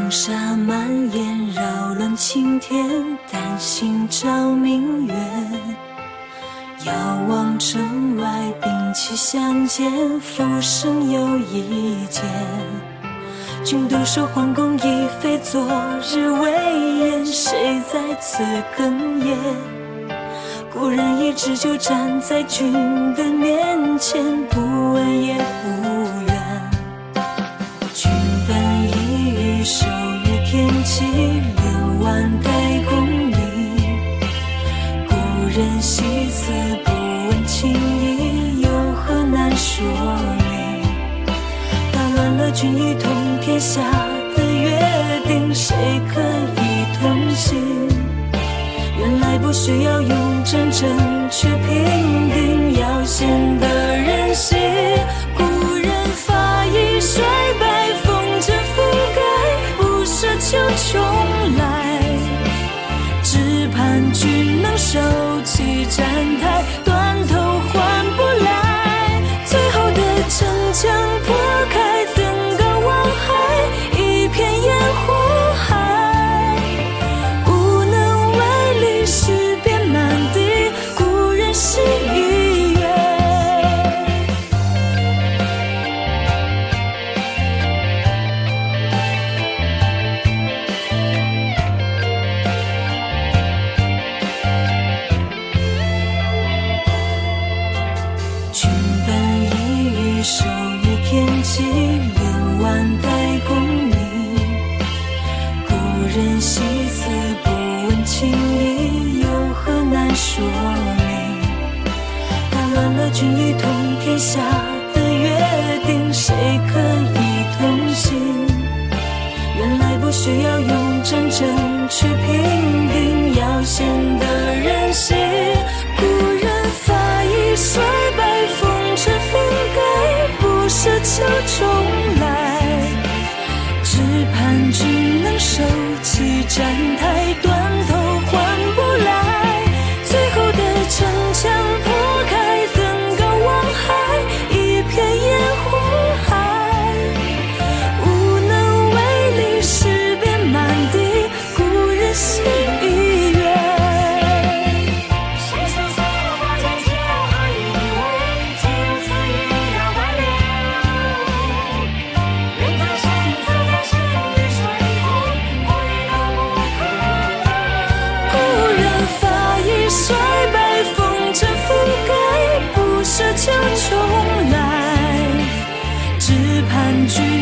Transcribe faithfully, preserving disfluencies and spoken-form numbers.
风沙蔓延，扰乱青天，丹心照明月。遥望城外，兵器相见，浮生又一剑。君独守皇宫，已非昨日威严，谁在此哽咽？故人一直就站在君的面前，不问也不怨。君本一羽，手于天际，六万代功名。故人惜字，不问情意，有何难说明？打乱了君一统天下的约定，谁可以同行？原来不需要用真正去评定，要显得人心。故人发一衰败，风尘覆盖，不奢求重来。只盼君能收起站台，断头换不来。最后的城墙破开，登高望海，一片烟火海。无能为力，诗遍满地，故人心已远。君本一羽，手于天际，六万代功名。故人惜字，不问情意，有何难说明？打乱了君一统天下的约定，谁可以同行？原来不需要用真正去评定，要显得人心。故人发一衰败，风尘覆盖，不奢求重来。只盼君能收起站台，断头换不来。最后的城墙破开，登高望海，一片烟火海。无能为力，诗遍满地，故人心已远。谁说所有花间皆何以为？只有此一了百了。人在山，自在山与水空，无一都不可得。故人发一衰败，风尘覆盖，不奢求重来。只盼君